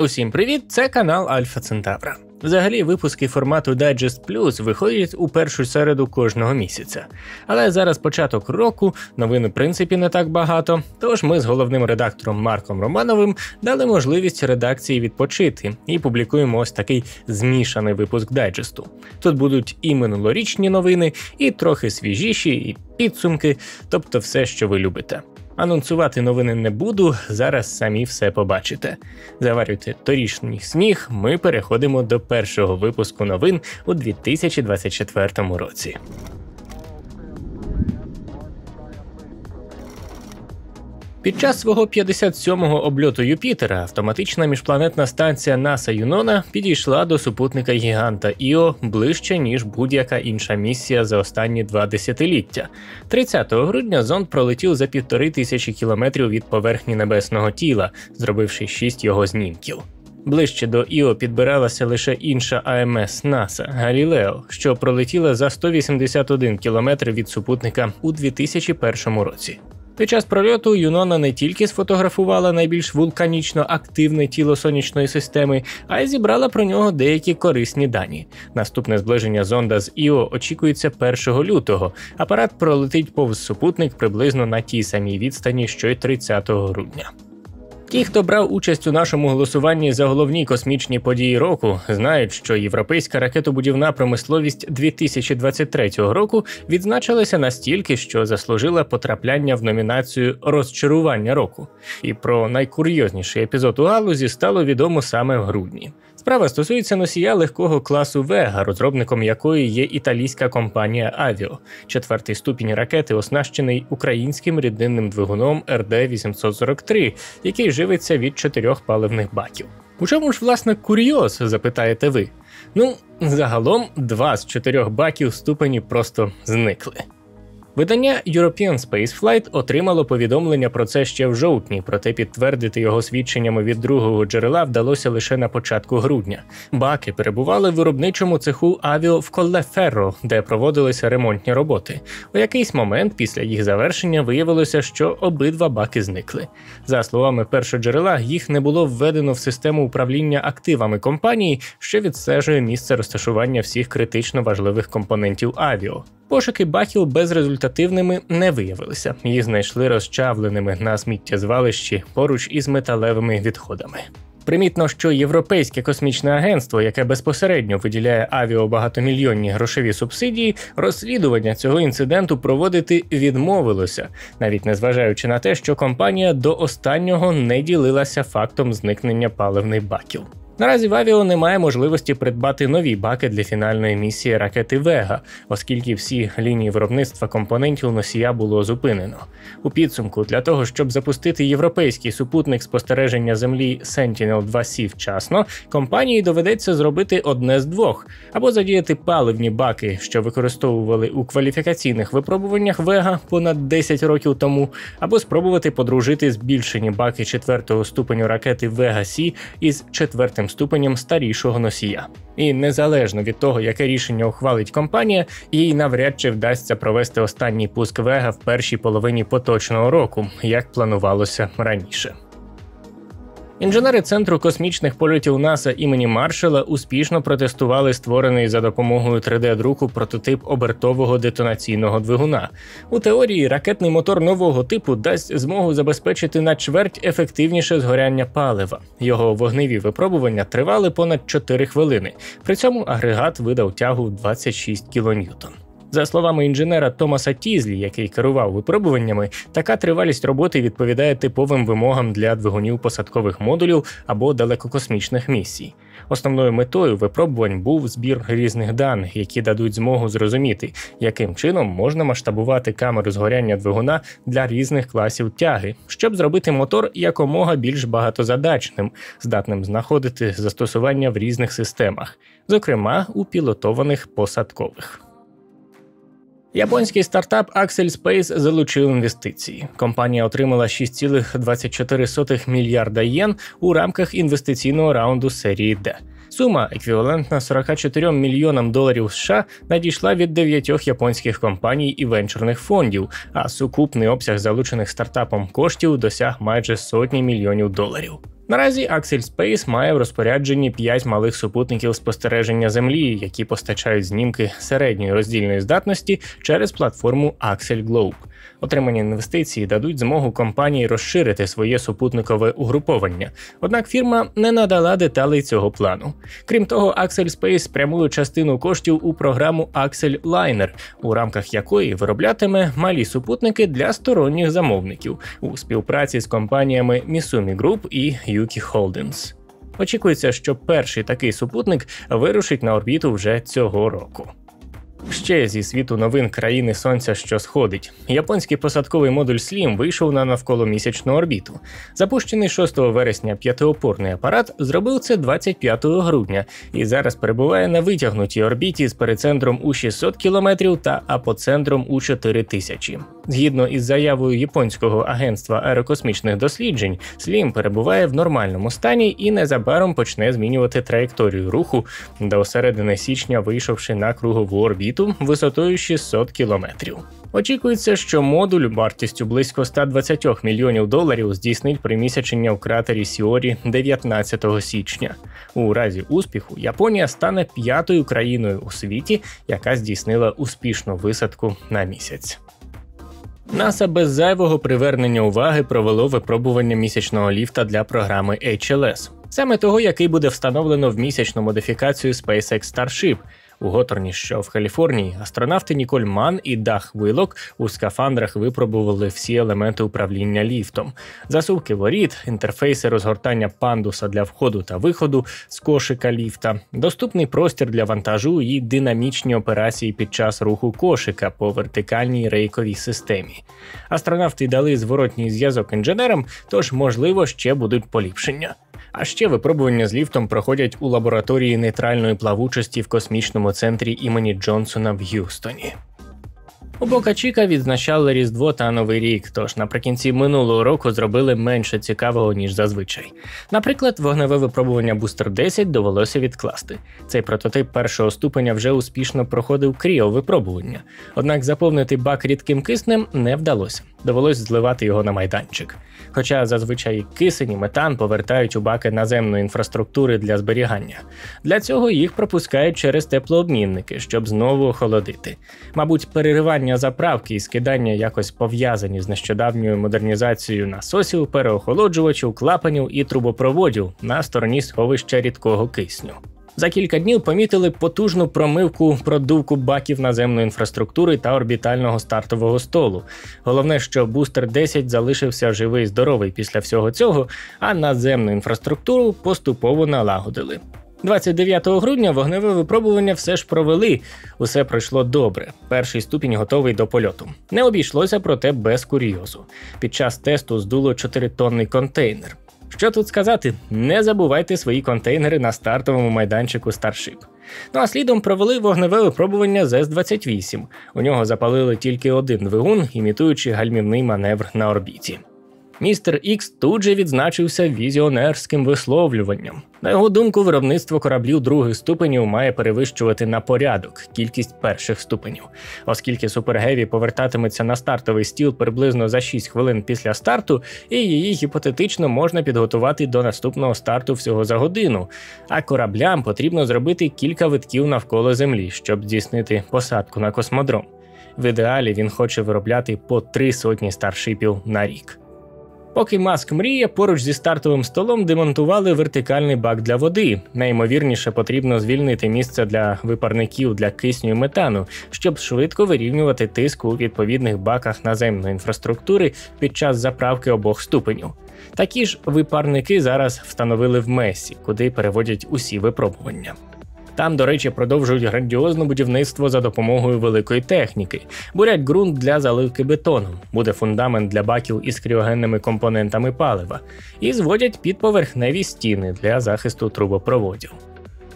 Усім привіт, це канал Альфа Центавра. Взагалі, випуски формату Digest Plus виходять у першу середу кожного місяця. Але зараз початок року, новин в принципі не так багато, тож ми з головним редактором Марком Романовим дали можливість редакції відпочити і публікуємо ось такий змішаний випуск дайджесту. Тут будуть і минулорічні новини, і трохи свіжіші, і підсумки, тобто все, що ви любите. Анонсувати новини не буду, зараз самі все побачите. Заварюйте торішній сніг, ми переходимо до першого випуску новин у 2024 році. Під час свого 57-го обльоту Юпітера автоматична міжпланетна станція НАСА Юнона підійшла до супутника гіганта Іо ближче, ніж будь-яка інша місія за останні 2 десятиліття. 30 грудня зонд пролетів за 1500 кілометрів від поверхні небесного тіла, зробивши 6 його знімків. Ближче до Іо підбиралася лише інша АМС НАСА – Галілео, що пролетіла за 181 кілометр від супутника у 2001 році. Під час прольоту Юнона не тільки сфотографувала найбільш вулканічно активне тіло сонячної системи, а й зібрала про нього деякі корисні дані. Наступне зближення зонда з Іо очікується 1 лютого. Апарат пролетить повз супутник приблизно на тій самій відстані, що й 30 грудня. Ті, хто брав участь у нашому голосуванні за головні космічні події року, знають, що європейська ракетобудівна промисловість 2023 року відзначилася настільки, що заслужила потрапляння в номінацію «Розчарування року». І про найкурйозніший епізод у галузі стало відомо саме в грудні. Справа стосується носія легкого класу Вега, розробником якої є італійська компанія Avio. 4-й ступінь ракети оснащений українським рідинним двигуном РД-843, який живиться від 4 паливних баків. У чому ж, власне, курйоз, запитаєте ви? Загалом 2 з 4 баків ступені просто зникли. Видання European Spaceflight отримало повідомлення про це ще в жовтні, проте підтвердити його свідченнями від другого джерела вдалося лише на початку грудня. Баки перебували в виробничому цеху Avio в Коллеферро, де проводилися ремонтні роботи. У якийсь момент після їх завершення виявилося, що обидва баки зникли. За словами першоджерела, їх не було введено в систему управління активами компанії, що відстежує місце розташування всіх критично важливих компонентів Avio. Пошуки баків безрезультативними не виявилися, їх знайшли розчавленими на сміттєзвалищі поруч із металевими відходами. Примітно, що Європейське космічне агентство, яке безпосередньо виділяє Avio багатомільйонні грошові субсидії, розслідування цього інциденту проводити відмовилося, навіть незважаючи на те, що компанія до останнього не ділилася фактом зникнення паливних баків. Наразі в Avio немає можливості придбати нові баки для фінальної місії ракети Вега, оскільки всі лінії виробництва компонентів носія було зупинено. У підсумку, для того, щоб запустити європейський супутник спостереження Землі Sentinel-2C вчасно, компанії доведеться зробити одне з двох – або задіяти паливні баки, що використовували у кваліфікаційних випробуваннях Вега понад 10 років тому, або спробувати подружити збільшені баки 4-го ступеню ракети Вега-С із 4-м ступенем старішого носія. І незалежно від того, яке рішення ухвалить компанія, їй навряд чи вдасться провести останній пуск Вега в першій половині поточного року, як планувалося раніше. Інженери Центру космічних польотів НАСА імені Маршалла успішно протестували створений за допомогою 3D-друку прототип обертового детонаційного двигуна. У теорії ракетний мотор нового типу дасть змогу забезпечити на чверть ефективніше згоряння палива. Його вогневі випробування тривали понад 4 хвилини. При цьому агрегат видав тягу в 26 кН. За словами інженера Томаса Тізлі, який керував випробуваннями, така тривалість роботи відповідає типовим вимогам для двигунів посадкових модулів або далекокосмічних місій. Основною метою випробувань був збір різних даних, які дадуть змогу зрозуміти, яким чином можна масштабувати камеру згоряння двигуна для різних класів тяги, щоб зробити мотор якомога більш багатозадачним, здатним знаходити застосування в різних системах, зокрема у пілотованих посадкових. Японський стартап Axel Space залучив інвестиції. Компанія отримала 6,24 мільярда єн у рамках інвестиційного раунду серії D. Сума, еквівалентна 44 мільйонам доларів США, надійшла від 9 японських компаній і венчурних фондів, а сукупний обсяг залучених стартапом коштів досяг майже $100 мільйонів. Наразі Axel Space має в розпорядженні 5 малих супутників спостереження Землі, які постачають знімки середньої роздільної здатності через платформу Axel Globe. Отримані інвестиції дадуть змогу компанії розширити своє супутникове угруповання, однак фірма не надала деталей цього плану. Крім того, Axel Space спрямує частину коштів у програму Axel Liner, у рамках якої вироблятиме малі супутники для сторонніх замовників у співпраці з компаніями Misumi Group і Yuki Holdings. Очікується, що перший такий супутник вирушить на орбіту вже цього року. Ще зі світу новин країни Сонця, що сходить. Японський посадковий модуль SLIM вийшов на навколомісячну орбіту. Запущений 6 вересня п'ятиопорний апарат зробив це 25 грудня і зараз перебуває на витягнутій орбіті з перицентром у 600 км та апоцентром у 4000. Згідно із заявою японського агентства аерокосмічних досліджень, SLIM перебуває в нормальному стані і незабаром почне змінювати траєкторію руху, до середини січня вийшовши на кругову орбіту висотою 600 км. Очікується, що модуль вартістю близько $120 мільйонів здійснить примісячення в кратері Сіорі 19 січня. У разі успіху Японія стане 5-ю країною у світі, яка здійснила успішну висадку на місяць. НАСА без зайвого привернення уваги провело випробування місячного ліфта для програми HLS. Саме того, який буде встановлено в місячну модифікацію SpaceX Starship. У Готорні, що в Каліфорнії, астронавти Ніколь Ман і Дах Вилок у скафандрах випробували всі елементи управління ліфтом. Засувки воріт, інтерфейси розгортання пандуса для входу та виходу з кошика ліфта, доступний простір для вантажу і динамічні операції під час руху кошика по вертикальній рейковій системі. Астронавти дали зворотній зв'язок інженерам, тож, можливо, ще будуть поліпшення. А ще випробування з ліфтом проходять у лабораторії нейтральної плавучості в космічному центрі імені Джонсона в Г'юстоні. У Бока-Чіка відзначали Різдво та Новий рік, тож наприкінці минулого року зробили менше цікавого, ніж зазвичай. Наприклад, вогневе випробування Booster 10 довелося відкласти. Цей прототип першого ступеня вже успішно проходив кріо-випробування. Однак заповнити бак рідким киснем не вдалося. Довелось зливати його на майданчик. Хоча зазвичай кисень і метан повертають у баки наземної інфраструктури для зберігання. Для цього їх пропускають через теплообмінники, щоб знову охолодити. Мабуть, переривання заправки і скидання якось пов'язані з нещодавньою модернізацією насосів, переохолоджувачів, клапанів і трубопроводів на стороні сховища рідкого кисню. За кілька днів помітили потужну промивку-продувку баків наземної інфраструктури та орбітального стартового столу. Головне, що Booster 10 залишився живий-здоровий після всього цього, а наземну інфраструктуру поступово налагодили. 29 грудня вогневе випробування все ж провели. Усе пройшло добре. Перший ступінь готовий до польоту. Не обійшлося, проте без курйозу. Під час тесту здуло 4-тонний контейнер. Що тут сказати? Не забувайте свої контейнери на стартовому майданчику Starship. Ну а слідом провели вогневе випробування з С-28. У нього запалили тільки один двигун, імітуючи гальмівний маневр на орбіті. Містер Ікс тут же відзначився візіонерським висловлюванням. На його думку, виробництво кораблів других ступенів має перевищувати на порядок кількість перших ступенів. Оскільки Super Heavy повертатиметься на стартовий стіл приблизно за 6 хвилин після старту, і її гіпотетично можна підготувати до наступного старту всього за годину, а кораблям потрібно зробити кілька витків навколо Землі, щоб здійснити посадку на космодром. В ідеалі він хоче виробляти по 300 старшипів на рік. Поки Маск мріє, поруч зі стартовим столом демонтували вертикальний бак для води. Найімовірніше потрібно звільнити місце для випарників для кисню і метану, щоб швидко вирівнювати тиск у відповідних баках наземної інфраструктури під час заправки обох ступенів. Такі ж випарники зараз встановили в Месі, куди переводять усі випробування. Там, до речі, продовжують грандіозне будівництво за допомогою великої техніки. Бурять ґрунт для заливки бетоном, буде фундамент для баків із кріогенними компонентами палива. І зводять підповерхневі стіни для захисту трубопроводів.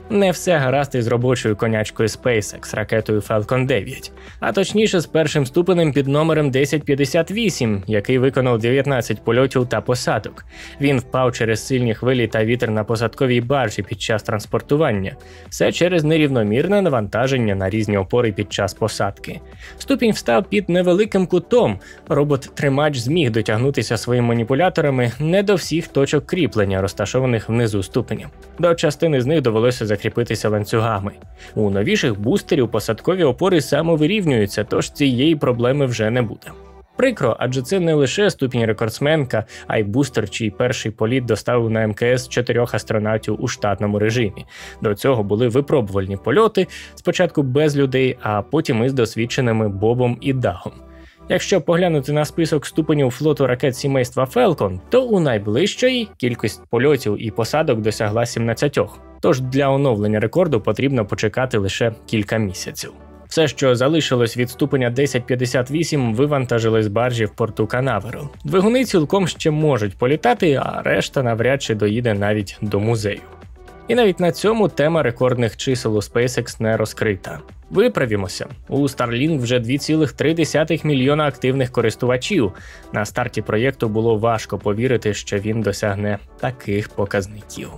Не все гаразд із робочою конячкою SpaceX ракетою Falcon 9, а точніше з першим ступенем під номером 1058, який виконав 19 польотів та посадок. Він впав через сильні хвилі та вітер на посадковій баржі під час транспортування. Все через нерівномірне навантаження на різні опори під час посадки. Ступінь встав під невеликим кутом. Робот-тримач зміг дотягнутися своїми маніпуляторами не до всіх точок кріплення, розташованих внизу ступеня. До частини з них довелося закріпитися ланцюгами. У новіших бустерів посадкові опори самовирівнюються, тож цієї проблеми вже не буде. Прикро, адже це не лише ступінь рекордсменка, а й бустер, чий перший політ доставив на МКС 4 астронавтів у штатному режимі. До цього були випробувальні польоти, спочатку без людей, а потім із досвідченими Бобом і Дагом. Якщо поглянути на список ступенів флоту ракет сімейства Falcon, то у найближчої кількість польотів і посадок досягла 17. Тож для оновлення рекорду потрібно почекати лише кілька місяців. Все, що залишилось від ступеня 1058, вивантажили з баржі в порту Канаверал. Двигуни цілком ще можуть політати, а решта навряд чи доїде навіть до музею. І навіть на цьому тема рекордних чисел у SpaceX не розкрита. Виправімося. У Starlink вже 2,3 мільйона активних користувачів. На старті проєкту було важко повірити, що він досягне таких показників.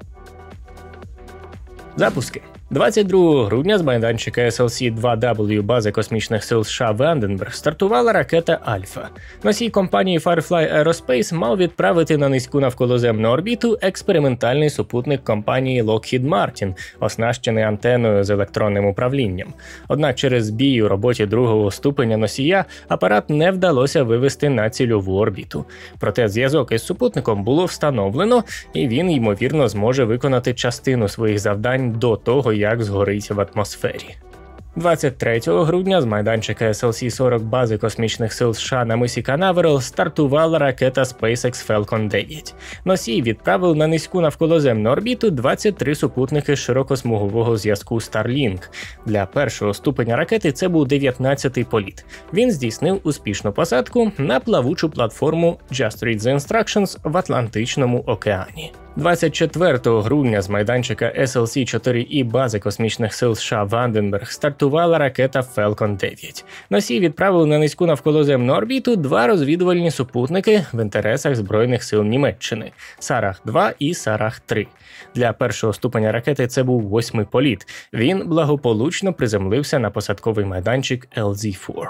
Запуски. 22 грудня з майданчика SLC-2W бази космічних сил США Ванденберг стартувала ракета Альфа. Носій компанії Firefly Aerospace мав відправити на низьку навколоземну орбіту експериментальний супутник компанії Lockheed Martin, оснащений антеною з електронним управлінням. Однак через збій у роботі другого ступеня носія апарат не вдалося вивести на цільову орбіту. Проте зв'язок із супутником було встановлено, і він, ймовірно, зможе виконати частину своїх завдань до того, як згорить в атмосфері. 23 грудня з майданчика SLC-40 бази космічних сил США на мисі Канаверал стартувала ракета SpaceX Falcon 9. Носій відправив на низьку навколоземну орбіту 23 супутники широкосмугового зв'язку Starlink. Для першого ступеня ракети це був 19-й політ. Він здійснив успішну посадку на плавучу платформу Just Read the Instructions в Атлантичному океані. 24 грудня з майданчика SLC-4E бази космічних сил США Ванденберг стартувала ракета Falcon 9. Носій відправив на низьку навколоземну орбіту 2 розвідувальні супутники в інтересах Збройних сил Німеччини – Сарах-2 і Сарах-3. Для першого ступеня ракети це був 8-й політ. Він благополучно приземлився на посадковий майданчик LZ-4.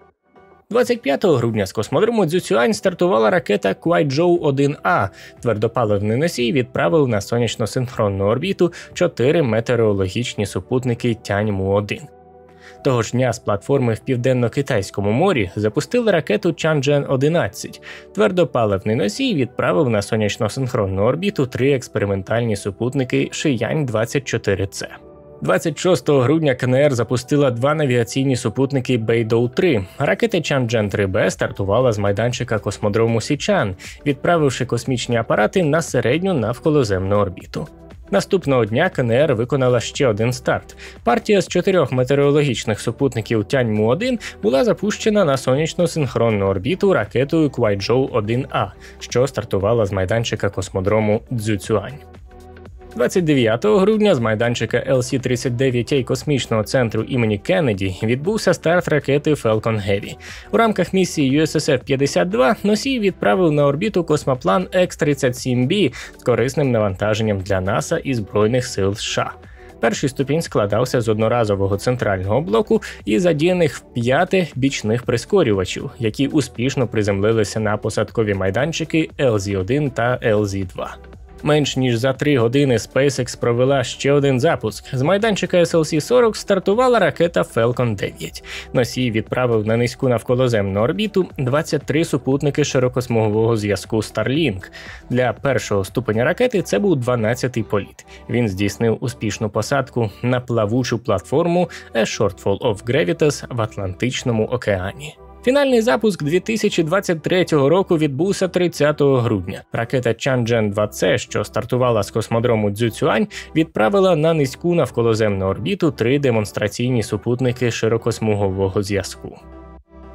25 грудня з космодрому Цзюцюань стартувала ракета Куайчжоу-1А. Твердопаливний носій відправив на сонячно-синхронну орбіту 4 метеорологічні супутники Тяньму-1. Того ж дня з платформи в Південно-Китайському морі запустили ракету Чанчжен-11. Твердопаливний носій відправив на сонячно-синхронну орбіту 3 експериментальні супутники Шиянь-24С. 26 грудня КНР запустила 2 навігаційні супутники Бейдоу-3. Ракета Чанчжен-3Б стартувала з майданчика космодрому Січан, відправивши космічні апарати на середню навколоземну орбіту. Наступного дня КНР виконала ще один старт. Партія з 4 метеорологічних супутників Тяньму-1 була запущена на сонячно-синхронну орбіту ракетою Куайчжоу-1А, що стартувала з майданчика космодрому Цзюцюань. 29 грудня з майданчика LC-39A космічного центру імені Кеннеді відбувся старт ракети Falcon Heavy. У рамках місії USSF-52 носій відправив на орбіту космоплан X-37B з корисним навантаженням для НАСА і Збройних сил США. Перший ступінь складався з одноразового центрального блоку і задіяних в 5 бічних прискорювачів, які успішно приземлилися на посадкові майданчики LZ-1 та LZ-2. Менш ніж за 3 години SpaceX провела ще один запуск. З майданчика SLC-40 стартувала ракета Falcon 9. Носій відправив на низьку навколоземну орбіту 23 супутники широкосмугового зв'язку Starlink. Для першого ступеня ракети це був 12-й політ. Він здійснив успішну посадку на плавучу платформу A Shortfall of Gravitas в Атлантичному океані. Фінальний запуск 2023 року відбувся 30 грудня. Ракета Чанчжен-2С, що стартувала з космодрому Цзюцюань, відправила на низьку навколоземну орбіту 3 демонстраційні супутники широкосмугового зв'язку.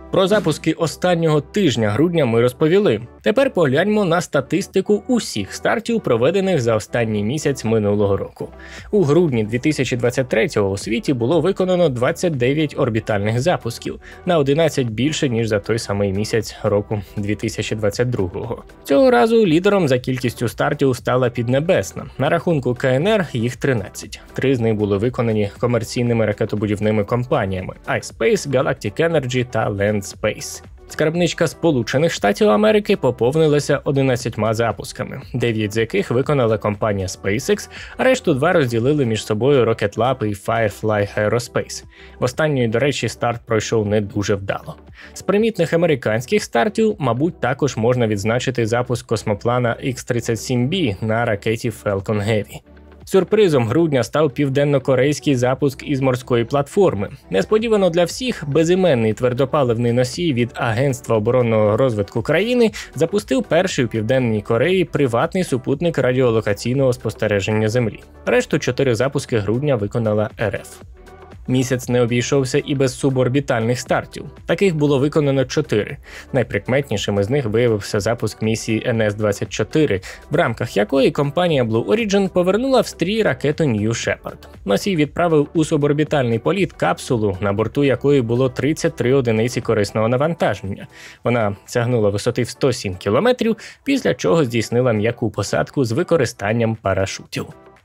Про запуски останнього тижня грудня ми розповіли. Тепер погляньмо на статистику усіх стартів, проведених за останній місяць минулого року. У грудні 2023-го у світі було виконано 29 орбітальних запусків, на 11 більше, ніж за той самий місяць року 2022-го. Цього разу лідером за кількістю стартів стала Піднебесна. На рахунку КНР їх 13. 3 з них були виконані комерційними ракетобудівними компаніями iSpace, Galactic Energy та LandSpace. Скарбничка Сполучених Штатів Америки поповнилася 11 запусками, 9 з яких виконала компанія SpaceX, а решту 2 розділили між собою Rocket Lab і Firefly Aerospace. В останньої, до речі, старт пройшов не дуже вдало. З примітних американських стартів, мабуть, також можна відзначити запуск космоплана X-37B на ракеті Falcon Heavy. Сюрпризом грудня став південно-корейський запуск із морської платформи. Несподівано для всіх, безіменний твердопаливний носій від Агентства оборонного розвитку країни запустив перший у Південній Кореї приватний супутник радіолокаційного спостереження Землі. Решту 4 запуски грудня виконала РФ. Місяць не обійшовся і без суборбітальних стартів. Таких було виконано 4. Найприкметнішим із них виявився запуск місії NS-24, в рамках якої компанія Blue Origin повернула в стрій ракету New Shepard. Носій відправив у суборбітальний політ капсулу, на борту якої було 33 одиниці корисного навантаження. Вона сягнула висоти в 107 кілометрів, після чого здійснила м'яку посадку з використанням парашутів.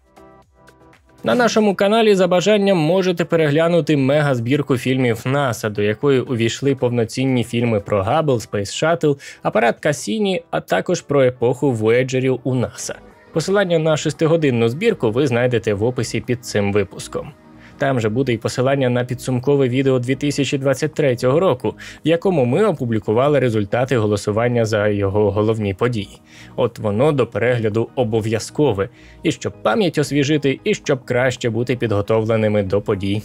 На нашому каналі за бажанням можете переглянути мегазбірку фільмів НАСА, до якої увійшли повноцінні фільми про Габл, Space Shuttle, апарат Кассіні, а також про епоху Вояджерів у НАСА. Посилання на 6-годинну збірку ви знайдете в описі під цим випуском. Там же буде і посилання на підсумкове відео 2023 року, в якому ми опублікували результати голосування за його головні події. От воно до перегляду обов'язкове, і щоб пам'ять освіжити, і щоб краще бути підготовленими до подій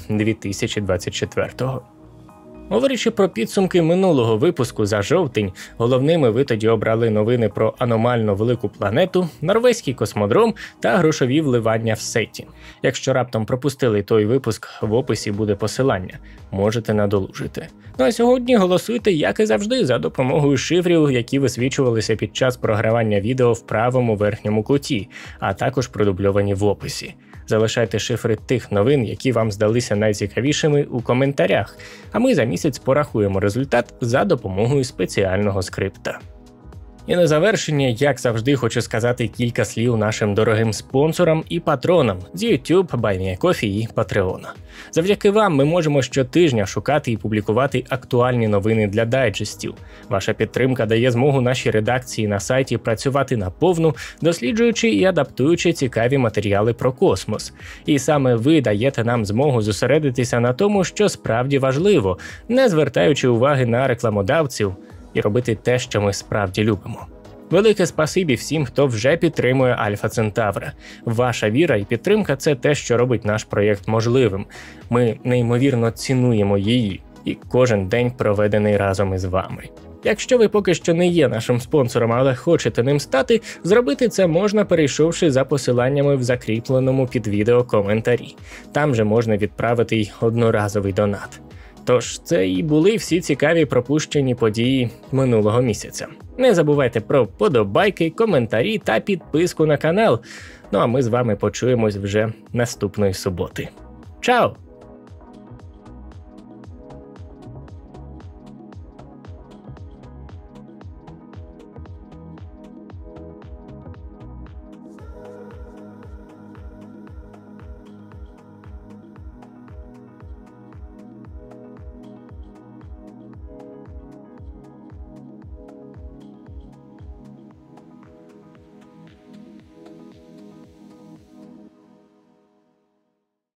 2024-го. Говорячи про підсумки минулого випуску за жовтень, головними ви тоді обрали новини про аномально велику планету, норвезький космодром та грошові вливання в сеті. Якщо раптом пропустили той випуск, в описі буде посилання, можете надолужити. Ну а сьогодні голосуйте, як і завжди, за допомогою шифрів, які висвічувалися під час програвання відео в правому верхньому куті, а також продубльовані в описі. Залишайте шифри тих новин, які вам здалися найцікавішими, у коментарях, а ми за місяць порахуємо результат за допомогою спеціального скрипта. І на завершення, як завжди, хочу сказати кілька слів нашим дорогим спонсорам і патронам з YouTube, BuyMeACoffee і Patreon. Завдяки вам ми можемо щотижня шукати і публікувати актуальні новини для дайджестів. Ваша підтримка дає змогу нашій редакції на сайті працювати наповну, досліджуючи і адаптуючи цікаві матеріали про космос. І саме ви даєте нам змогу зосередитися на тому, що справді важливо, не звертаючи уваги на рекламодавців, і робити те, що ми справді любимо. Велике спасибі всім, хто вже підтримує Альфа Центавра. Ваша віра і підтримка – це те, що робить наш проєкт можливим. Ми неймовірно цінуємо її і кожен день проведений разом із вами. Якщо ви поки що не є нашим спонсором, але хочете ним стати, зробити це можна, перейшовши за посиланнями в закріпленому під відео коментарі. Там же можна відправити й одноразовий донат. Тож, це і були всі цікаві пропущені події минулого місяця. Не забувайте про подобайки, коментарі та підписку на канал. Ну а ми з вами почуємось вже наступної суботи. Чао!